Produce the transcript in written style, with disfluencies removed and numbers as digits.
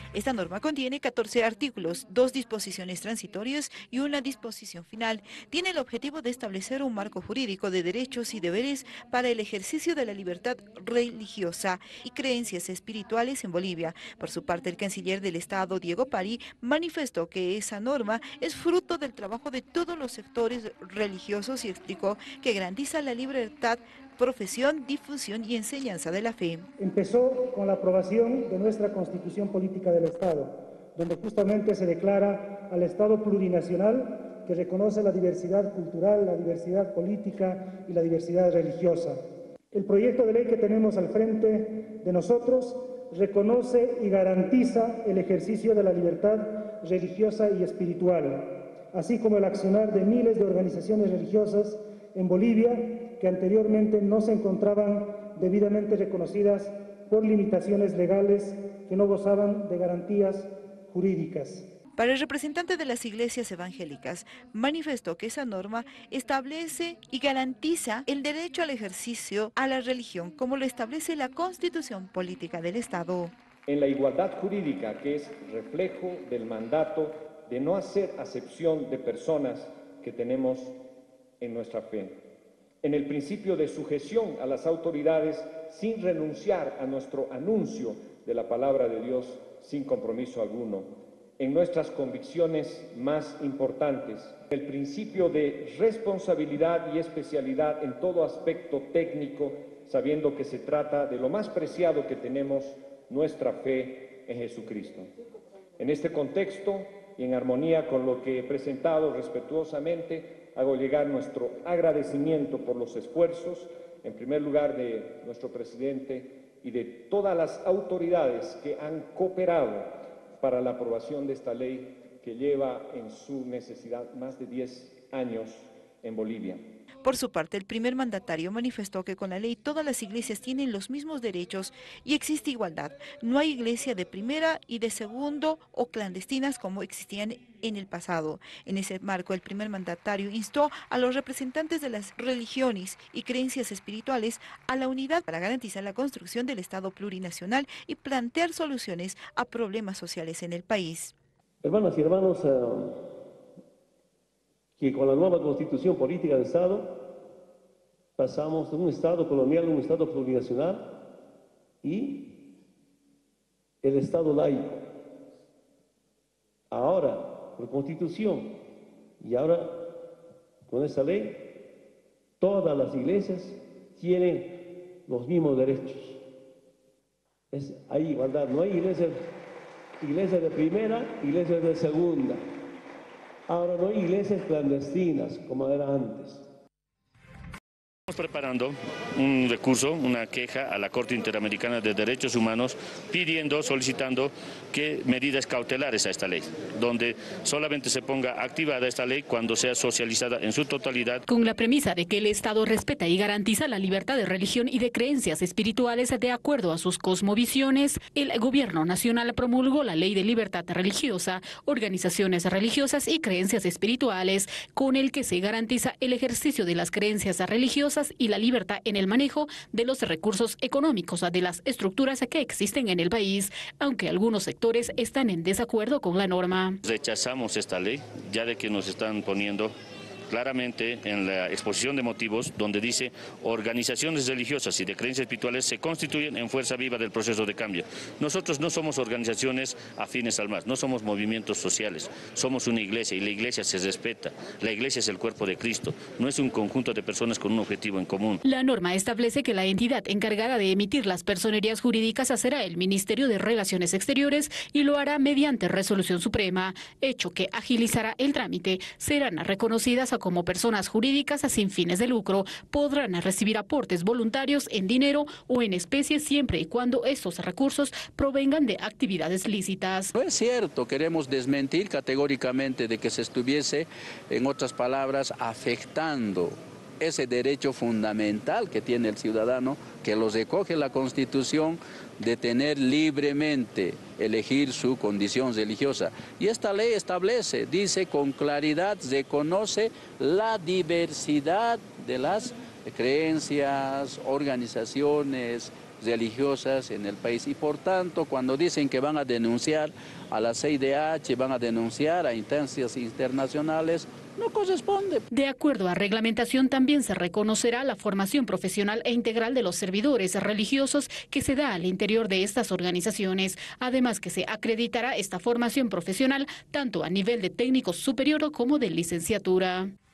Esta norma contiene 14 artículos, 2 disposiciones transitorias y una disposición final. Tiene el objetivo de establecer un marco jurídico de derechos y deberes para el ejercicio de la libertad religiosa y creencias espirituales en Bolivia. Por su parte, el canciller del Estado, Diego Pari, manifestó que esa norma es fruto del trabajo de todos los sectores religiosos y explicó que garantiza la libertad, profesión, difusión y enseñanza de la fe. Empezó con la aprobación de nuestra Constitución Política del Estado, donde justamente se declara al Estado plurinacional que reconoce la diversidad cultural, la diversidad política y la diversidad religiosa. El proyecto de ley que tenemos al frente de nosotros reconoce y garantiza el ejercicio de la libertad religiosa y espiritual, así como el accionar de miles de organizaciones religiosas en Bolivia que anteriormente no se encontraban debidamente reconocidas por limitaciones legales que no gozaban de garantías jurídicas. Para el representante de las iglesias evangélicas, manifestó que esa norma establece y garantiza el derecho al ejercicio a la religión, como lo establece la Constitución Política del Estado. En la igualdad jurídica, que es reflejo del mandato de no hacer acepción de personas que tenemos en nuestra fe. En el principio de sujeción a las autoridades sin renunciar a nuestro anuncio de la palabra de Dios sin compromiso alguno. En nuestras convicciones más importantes, el principio de responsabilidad y especialidad en todo aspecto técnico, sabiendo que se trata de lo más preciado que tenemos, nuestra fe en Jesucristo. En este contexto y en armonía con lo que he presentado respetuosamente, hago llegar nuestro agradecimiento por los esfuerzos, en primer lugar de nuestro presidente y de todas las autoridades que han cooperado para la aprobación de esta ley que lleva en su necesidad más de 10 años en Bolivia. Por su parte, el primer mandatario manifestó que con la ley todas las iglesias tienen los mismos derechos y existe igualdad. No hay iglesia de primera y de segundo o clandestinas como existían en el pasado. En ese marco, el primer mandatario instó a los representantes de las religiones y creencias espirituales a la unidad para garantizar la construcción del Estado plurinacional y plantear soluciones a problemas sociales en el país. Hermanas y hermanos, que con la nueva Constitución Política del Estado pasamos de un Estado colonial a un Estado plurinacional y el Estado laico. Ahora, por Constitución y ahora con esa ley, todas las iglesias tienen los mismos derechos. Hay igualdad, no hay iglesias de primera, iglesias de segunda. Ahora no hay iglesias clandestinas como era antes. Estamos preparando un recurso, una queja a la Corte Interamericana de Derechos Humanos solicitando que medidas cautelares a esta ley, donde solamente se ponga activada esta ley cuando sea socializada en su totalidad. Con la premisa de que el Estado respeta y garantiza la libertad de religión y de creencias espirituales de acuerdo a sus cosmovisiones, el Gobierno Nacional promulgó la Ley de Libertad Religiosa, Organizaciones Religiosas y Creencias Espirituales, con el que se garantiza el ejercicio de las creencias religiosas y la libertad en el manejo de los recursos económicos de las estructuras que existen en el país, aunque algunos sectores están en desacuerdo con la norma. Rechazamos esta ley, ya de que nos están poniendo claramente en la exposición de motivos donde dice organizaciones religiosas y de creencias espirituales se constituyen en fuerza viva del proceso de cambio. Nosotros no somos organizaciones afines al MAS, no somos movimientos sociales, somos una iglesia y la iglesia se respeta. La iglesia es el cuerpo de Cristo, no es un conjunto de personas con un objetivo en común. La norma establece que la entidad encargada de emitir las personerías jurídicas será el Ministerio de Relaciones Exteriores y lo hará mediante resolución suprema, hecho que agilizará el trámite. Serán reconocidas como personas jurídicas sin fines de lucro, podrán recibir aportes voluntarios en dinero o en especie siempre y cuando estos recursos provengan de actividades lícitas. No es cierto, queremos desmentir categóricamente de que se estuviese, en otras palabras, afectando ese derecho fundamental que tiene el ciudadano, que lo recoge la Constitución, de tener libremente elegir su condición religiosa. Y esta ley establece, dice con claridad, reconoce la diversidad de las creencias, organizaciones religiosas en el país y por tanto cuando dicen que van a denunciar a la CIDH, van a denunciar a instancias internacionales, no corresponde. De acuerdo a reglamentación también se reconocerá la formación profesional e integral de los servidores religiosos que se da al interior de estas organizaciones, además que se acreditará esta formación profesional tanto a nivel de técnico superior como de licenciatura.